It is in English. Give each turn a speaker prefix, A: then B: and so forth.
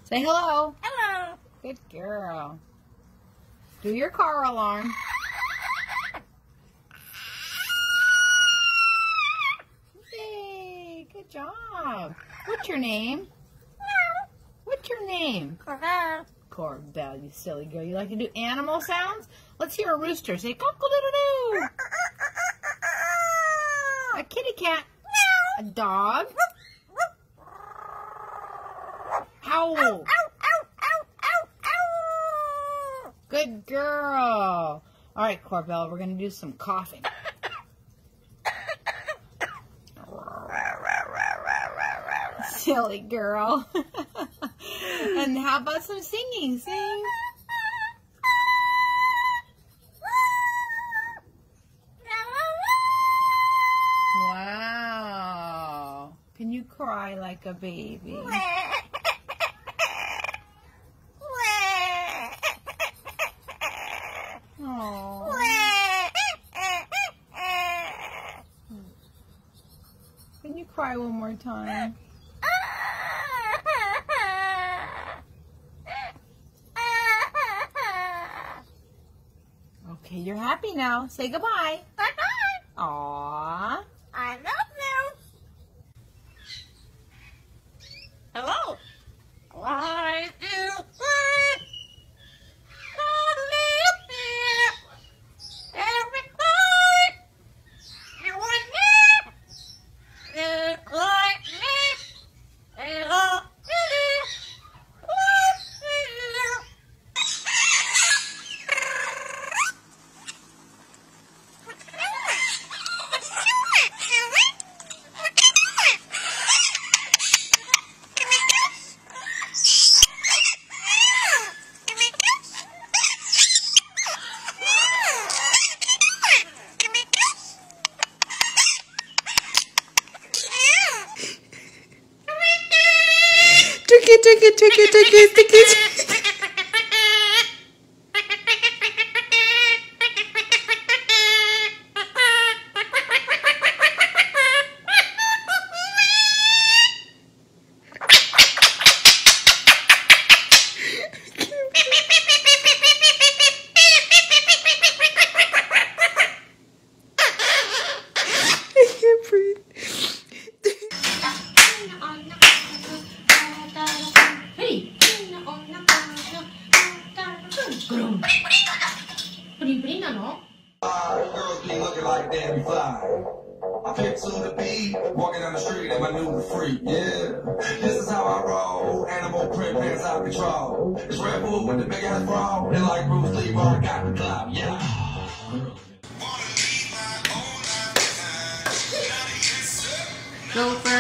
A: Say hello.
B: Hello.
A: Good girl. Do your car alarm. Yay, good job. What's your name? What's your name? Corbell, you silly girl. You like to do animal sounds? Let's hear a rooster. Say cock-a-doodle-doo. A kitty cat. A dog. Howl. Good girl. All right, Corbell, we're going to do some coughing. Silly girl. And how about some singing? Sing. Wow. Can you cry like a baby? Oh. Can you cry one more time? Okay, you're happy now. Say goodbye.
B: Bye-bye.
A: Aww.
B: I love you. Hello. Why do
A: Tricky.
C: Girls be looking like damn fly. I pick to the beat, walking down the street and my new freak, yeah. This is how I roll, animal print pants out of control. It's Red Bull with the big ass bra, and like Bruce Lee, I got the clout, yeah.
A: Go for